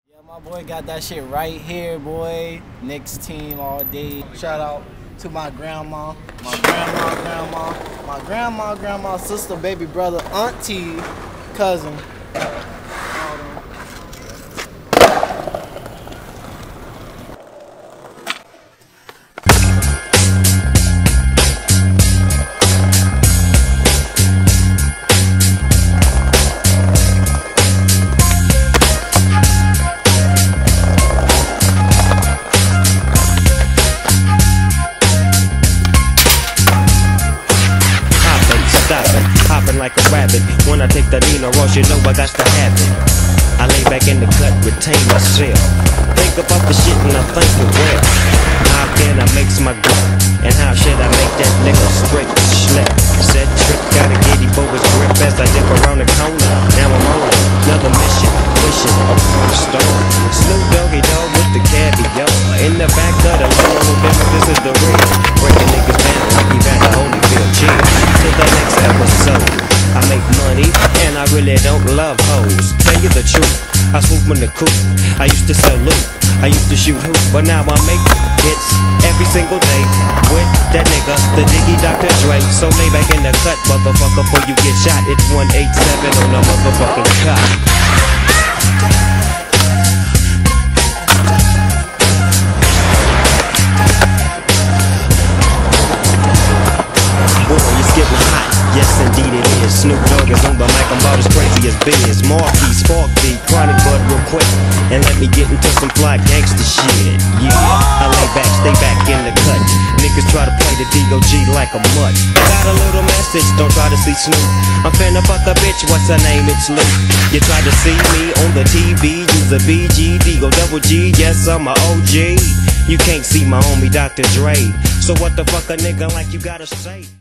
Yeah, my boy got that shit right here, boy. Knicks team all day. Shout out to my grandma, my grandma, sister, baby brother, auntie, cousin. Hopping like a rabbit. When I take the Nino Ross, you know I got to have it. I lay back in the cut, retain myself. Think about the shit and I think it well. How can I mix my grip? And how should I make that nigga straight slip? Set trip, gotta get him for his grip as I dip around the corner. Now I'm on another mission, wishing upon a star. Snoop Doggy Dogg with the caviar. In the back of the Limo, this is the real. Breaking niggas down like he back to Holyfield. Cheers to the next episode. I make money and I really don't love hoes. Tell you the truth, I swoop in the coop. I used to sell loot, I used to shoot hoop, but now I make hits every single day with that nigga, the Diggy Dr. Dre. So lay back in the cut, motherfucker, before you get shot. It's 187 on the motherfucking cut. Yes, indeed it is. Snoop Dogg is on the mic, I'm about as crazy as Biz. Marquis, Spark D, Chronic Bud real quick. And let me get into some fly gangster shit. Yeah, I lay back, stay back in the cut. Niggas try to play the D.O.G. like a mutt. Got a little message, don't try to see Snoop. I'm finna fuck a bitch, what's her name? It's Luke. You try to see me on the TV, use a BG, D-O-double-G, yes, I'm a OG. You can't see my homie Dr. Dre. So what the fuck a nigga like you gotta say?